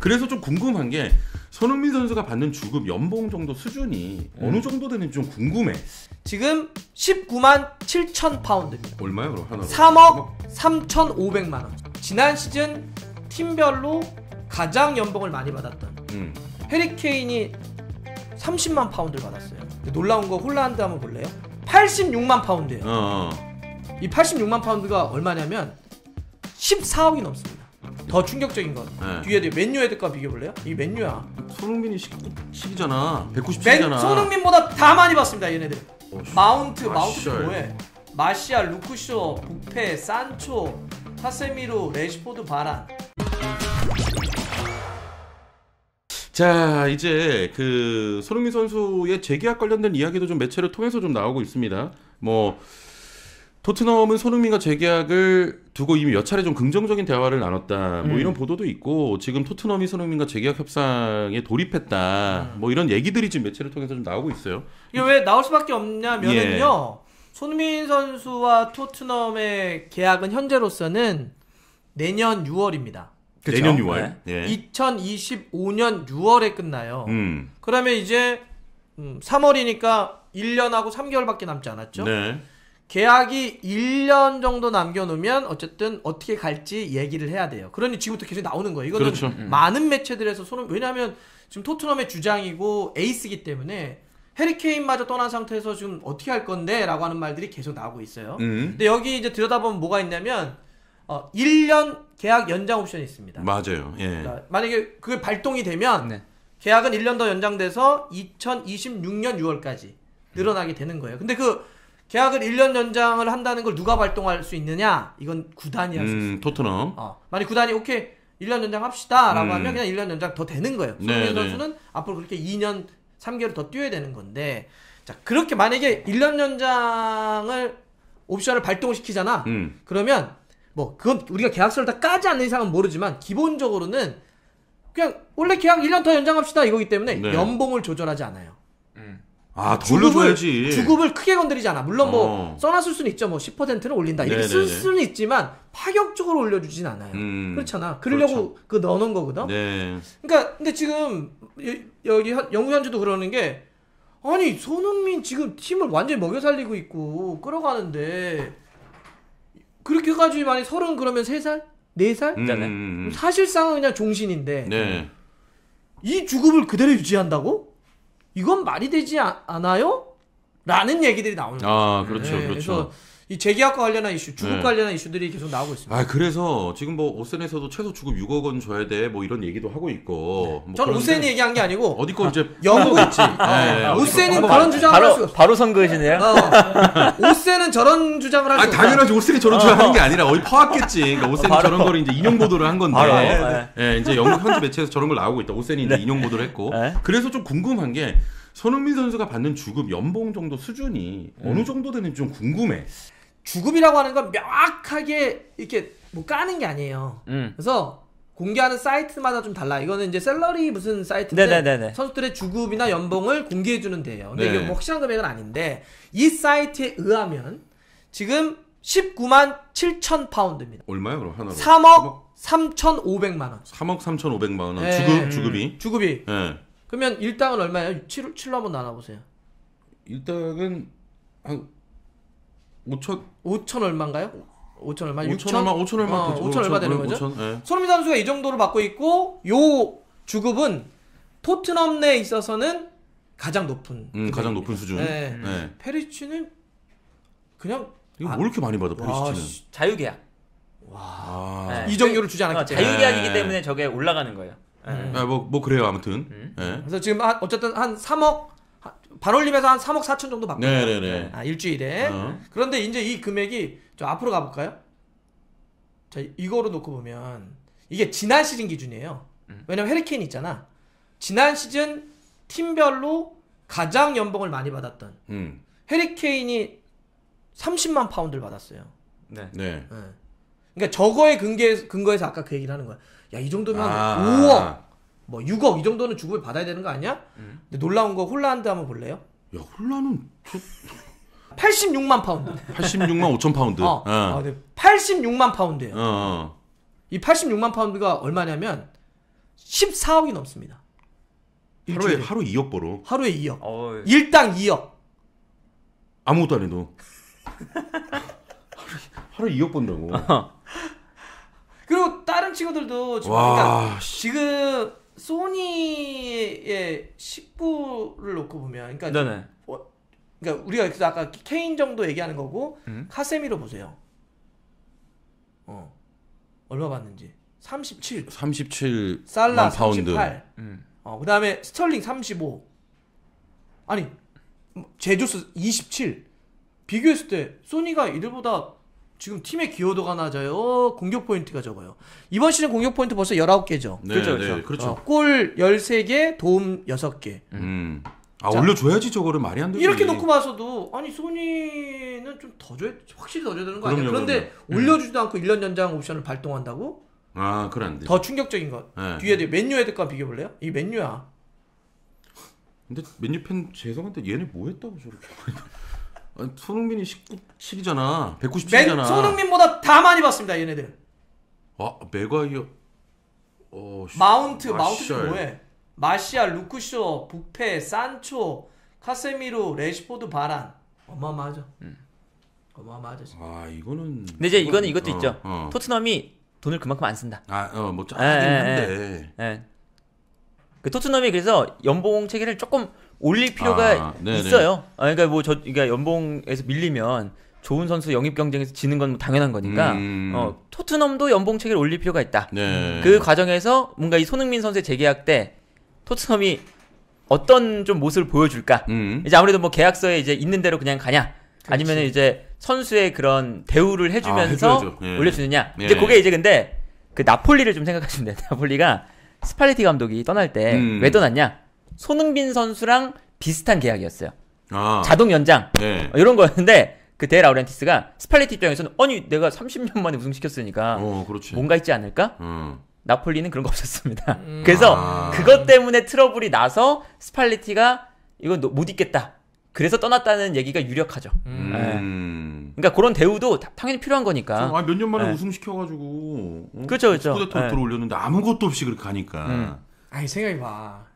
그래서 좀 궁금한 게 손흥민 선수가 받는 주급 연봉 정도 수준이 어느 정도 되는지 좀 궁금해. 지금 19만 7천 파운드입니다. 얼마야 그럼 하나로? 3억 3,500만 원. 지난 시즌 팀별로 가장 연봉을 많이 받았던 해리 케인이 30만 파운드를 받았어요. 놀라운 거 홀란드 한번 볼래요? 86만 파운드예요. 이 86만 파운드가 얼마냐면 14억이 넘습니다. 더 충격적인 건 뒤에 맨유 헤드과 비교 볼래요? 이 맨유야. 손흥민이 19씩이잖아. 197이잖아. 손흥민보다 다 많이 받습니다 얘네들. 마운트 뭐해? 마시알, 루크쇼, 부페, 산초, 카세미로, 레시포드, 바란. 자, 이제 그 손흥민 선수의 재계약 관련된 이야기도 좀 매체를 통해서 좀 나오고 있습니다. 뭐 토트넘은 손흥민과 재계약을 두고 이미 몇 차례 좀 긍정적인 대화를 나눴다. 뭐 이런 보도도 있고 지금 토트넘이 손흥민과 재계약 협상에 돌입했다. 뭐 이런 얘기들이 지금 매체를 통해서 좀 나오고 있어요. 이게 왜 나올 수밖에 없냐면요. 손흥민 선수와 토트넘의 계약은 현재로서는 내년 6월입니다. 그쵸? 내년 6월. 네. 2025년 6월에 끝나요. 그러면 이제 3월이니까 1년하고 3개월밖에 남지 않았죠. 네. 계약이 1년 정도 남겨놓으면 어쨌든 어떻게 갈지 얘기를 해야 돼요. 그러니 지금부터 계속 나오는 거예요. 이거는 그렇죠. 많은 매체들에서 왜냐하면 지금 토트넘의 주장이고 에이스이기 때문에 해리 케인마저 떠난 상태에서 지금 어떻게 할 건데 라고 하는 말들이 계속 나오고 있어요. 근데 여기 이제 들여다보면 뭐가 있냐면 1년 계약 연장 옵션이 있습니다. 맞아요. 예. 그러니까 만약에 그게 발동이 되면 계약은 1년 더 연장돼서 2026년 6월까지 늘어나게 되는 거예요. 근데 그 계약을 1년 연장을 한다는 걸 누가 발동할 수 있느냐? 이건 구단이 할 수 있습니다. 토트넘. 만약 구단이 오케이 1년 연장합시다 라고 하면 그냥 1년 연장 더 되는 거예요. 손흥민 선수는 앞으로 그렇게 2년 3개월 더 뛰어야 되는 건데, 자 그렇게 만약에 1년 연장을 옵션을 발동시키잖아. 그러면 뭐 그건 우리가 계약서를 다 까지 않는 이상은 모르지만 기본적으로는 그냥 원래 계약 1년 더 연장합시다 이거기 때문에 연봉을 조절하지 않아요. 더 올려줘야지. 주급을 크게 건드리지 않아. 물론 뭐 써놨을 수는 있죠. 뭐 10%를 올린다 이렇게 쓸 수는 있지만 파격적으로 올려주진 않아요. 그렇잖아. 그러려고 그 넣어놓은 거거든. 네. 그러니까 근데 지금 여기 영우 현주도 그러는 게 아니 손흥민 지금 팀을 완전히 먹여 살리고 있고 끌어가는데 그렇게까지 많이 30 그러면 3살? 4살? 사실상은 그냥 종신인데 이 주급을 그대로 유지한다고? 이건 말이 되지 않아요? 라는 얘기들이 나오는 거예요. 그렇죠. 그렇죠. 그래서 이 재계약과 관련한 이슈, 주급 관련한 이슈들이 계속 나오고 있습니다. 그래서 지금 뭐 오센에서도 최소 주급 6억 원 줘야 돼. 뭐 이런 얘기도 하고 있고. 뭐 저는 오센이 얘기한 게 아니고 어디 거 이제 영국 있지. 오센은 그런 주장을 할 수가 없어. 바로 선거시네요. 오센은 저런 주장을 할 수 없어. 당연하지. 오센이 저런 주장하는 게 아니라 어디 퍼왔겠지. 그러니까 오센이 저런 거를 이제 인용 보도를 한 건데. 이제 영국 현지 매체에서 저런 걸 나오고 있다. 오센이 이제 인용 보도를 했고. 그래서 좀 궁금한 게 손흥민 선수가 받는 주급 연봉 정도 수준이 어느 정도 되는지 좀 궁금해. 주급이라고 하는 건 명확하게 이렇게 뭐 까는 게 아니에요. 그래서 공개하는 사이트마다 좀 달라. 이거는 이제 셀러리 무슨 사이트인데 선수들의 주급이나 연봉을 공개해 주는 데예요. 근데 이게 뭐 확실한 금액은 아닌데 이 사이트에 의하면 지금 19만 7천 파운드입니다. 얼마야 그럼 하나로? 3억 3,500만 원. 3억 3,500만 원. 주급이. 그러면 일당은 얼마예요? 7로 한번 나눠보세요. 일당은 한 5천 얼마인가요? 5천 얼마? 5천 얼마? 5천 얼마? 5천 얼마 되는 거죠? 5천, 손흥민 선수가 이 정도를 받고 있고 요 주급은 토트넘 내에 있어서는 가장 높은 가장 높은 수준. 페리치는 그냥 이거 뭐 이렇게 많이 받아 페리치는? 자유계약. 이적료를 주지 않았기 때문에. 자유계약이기 때문에 저게 올라가는 거예요. 뭐 그래요 아무튼. 그래서 지금 어쨌든 한 3억 반올림에서 한 3억 4천 정도 받고 일주일에. 그런데 이제 이 금액이 좀 앞으로 가볼까요? 자 이거로 놓고 보면 이게 지난 시즌 기준이에요. 왜냐면 해리 케인 있잖아. 지난 시즌 팀별로 가장 연봉을 많이 받았던 해리 케인이 30만 파운드를 받았어요. 그러니까 저거에 근거해서 아까 그 얘기를 하는 거야. 야 이 정도면 5억 뭐 6억 이 정도는 주급을 받아야 되는 거 아니야? 근데 놀라운 거 홀란드 한번 볼래요? 야 홀란은 86만 파운드. 86만 5천 파운드. 네. 86만 파운드예요. 이 86만 파운드가 얼마냐면 14억이 넘습니다. 하루 2억 벌어. 하루에 2억. 일당 2억. 아무것도 안 해도. 하루 2억 번다고. 그리고 다른 친구들도 그러니까 지금 소니의 식구를 놓고 보면 그러니까 그러니까 우리가 그래서 아까 케인 정도 얘기하는 거고 카세미로 보세요. 얼마 받는지 37 살라 파운드. 38 그다음에 스털링 35 아니 제주스 27 비교했을 때 소니가 이들보다 지금 팀의 기여도가 낮아요. 공격 포인트가 적어요. 이번 시즌 공격 포인트 벌써 19개죠. 네, 그렇죠. 골 13개, 도움 6개. 자, 올려줘야지 저거를 말이 안 되지. 이렇게 놓고 봐서도 아니 소니는 좀 더 줘야 확실히 더 줘야 되는 거 아니야? 그런데 올려주지도 않고 1년 연장 옵션을 발동한다고? 그래 안 돼. 더 충격적인 거. 네. 뒤에 맨유 헤드과 비교해볼래요? 이 맨유야. 근데 맨유 팬 죄송한데 얘네 뭐 했다고 저렇게. 아니, 손흥민이 19,7이잖아. 197이잖아. 손흥민보다 다 많이 받습니다, 얘네들. 맥과이어. 마운트 지금 뭐해? 마시알, 루크쇼, 부페, 산초, 카세미로, 레시포드, 바란. 어마어마하죠. 어마어마하죠. 이거는. 근데 이제 이거는 이것도 있죠. 토트넘이 돈을 그만큼 안 쓴다. 뭐 짜긴 한데. 그 토트넘이 그래서 연봉 체계를 조금 올릴 필요가 있어요. 그러니까 그러니까 연봉에서 밀리면 좋은 선수 영입 경쟁에서 지는 건 당연한 거니까 토트넘도 연봉 체계를 올릴 필요가 있다. 그 과정에서 뭔가 이 손흥민 선수의 재계약 때 토트넘이 어떤 좀 모습을 보여줄까? 이제 아무래도 뭐 계약서에 이제 있는 대로 그냥 가냐? 아니면 이제 선수의 그런 대우를 해주면서 올려주느냐? 이제 그게 이제 근데 그 나폴리를 좀 생각하시면 돼요. 나폴리가 스팔레티 감독이 떠날 때 왜 떠났냐? 손흥민 선수랑 비슷한 계약이었어요. 자동 연장 이런 거였는데 그 데 라우렌티스가 스팔레티 입장에서는 아니 내가 30년 만에 우승시켰으니까 뭔가 있지 않을까? 나폴리는 그런 거 없었습니다. 그래서 그것 때문에 트러블이 나서 스팔레티가 이거 못 있겠다. 그래서 떠났다는 얘기가 유력하죠. 그러니까 그런 대우도 당연히 필요한 거니까. 몇 년 만에 우승시켜가지고. 그렇죠. 스쿠데토를 들어올렸는데 아무것도 없이 그렇게 가니까. 아니 생각해봐.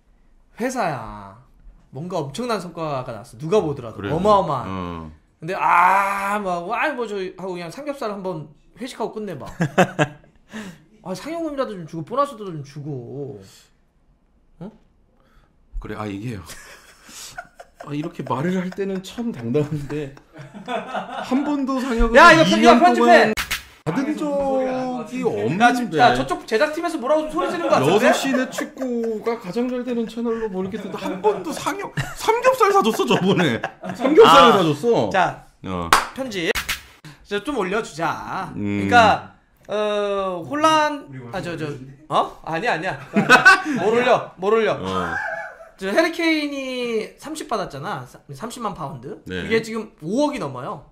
회사야. 뭔가 엄청난 성과가 났어. 누가 보더라도 그래. 어마어마한. 근데 저희 하고 그냥 삼겹살 한번 회식하고 끝내봐. 상여금이라도 좀 주고 보너스도 좀 주고. 그래 얘기해요. 이렇게 말을 할 때는 참 당당한데 한 번도 상여금 이거 편집해. 받은 적이 없는데. 저쪽 제작팀에서 뭐라고 좀 소리 지르는 거 같은데? 6시내 축구가 가장 잘 되는 채널로 모르겠는데 한 번도 삼겹살 사줬어 저번에. 삼겹살을 사줬어. 자 편집 좀 올려주자. 그러니까 아니야. 뭘 올려. 해리케인이 30 받았잖아. 30만 파운드. 네. 이게 지금 5억이 넘어요.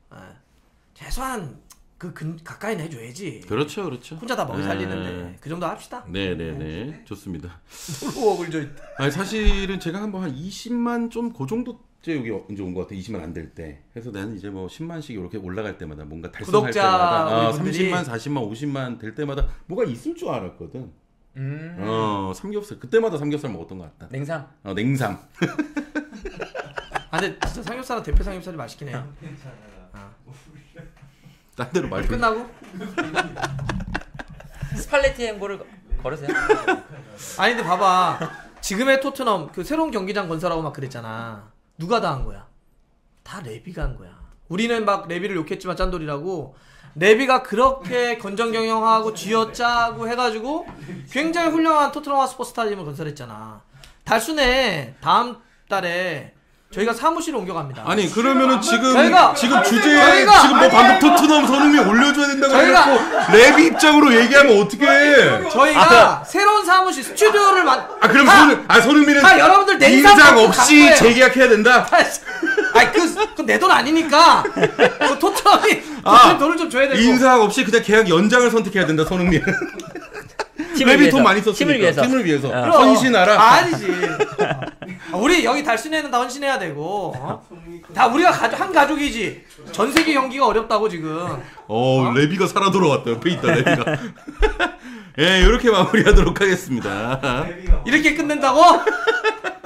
최소한 가까이는 해줘야지. 그렇죠. 혼자 다 먹이 살리는데 그 정도 합시다. 네네네. 좋습니다. 5억을 줘. 사실은 제가 한 20만 좀 그 정도 여기 이제 온 것 같아. 20만 안 될 때. 그래서 나는 이제 뭐 10만씩 이렇게 올라갈 때마다 뭔가 달성할 때마다 30만, 40만, 50만 될 때마다 뭐가 있을 줄 알았거든. 삼겹살 그때마다 삼겹살 먹었던 것 같다. 냉삼. 냉삼. 근데 진짜 삼겹살은 대표 삼겹살이 맛있긴 해요. 딴 데로 말 끝나고 스팔레티 행보를 걸으세요. 근데 봐봐. 지금의 토트넘 그 새로운 경기장 건설하고 막 그랬잖아. 누가 다 한 거야? 다 레비가 한 거야. 우리는 막 레비를 욕했지만 짠돌이라고. 레비가 그렇게 건전 경영하고 쥐어짜고 해가지고 굉장히 훌륭한 토트넘 하스퍼 스타디움을 건설했잖아. 달순에 다음 달에 저희가 사무실을 옮겨갑니다. 그러면은 지금 주제에 지금 뭐 방금 토트넘 손흥민 올려줘야 된다고 해놓고 레비 입장으로 얘기하면 어떡해? 저희가 새로운 사무실 스튜디오를 그럼 손흥민은 여러분들 인상 없이 재계약해야 된다? 그건 내 돈 아니니까 토트넘이 돈을 좀 줘야 되고 인상 없이 그냥 계약 연장을 선택해야 된다 손흥민은. 레비 돈 많이 썼으니까 팀을 위해서 헌신하라. 아니지. 우리 여기 달순에는 다 헌신해야 되고 다 우리가 한 가족이지. 전 세계 경기가 어렵다고 지금. 레비가 살아 돌아왔다. 옆에 있다 레비가. 예, 이렇게 마무리하도록 하겠습니다. 이렇게 끝낸다고?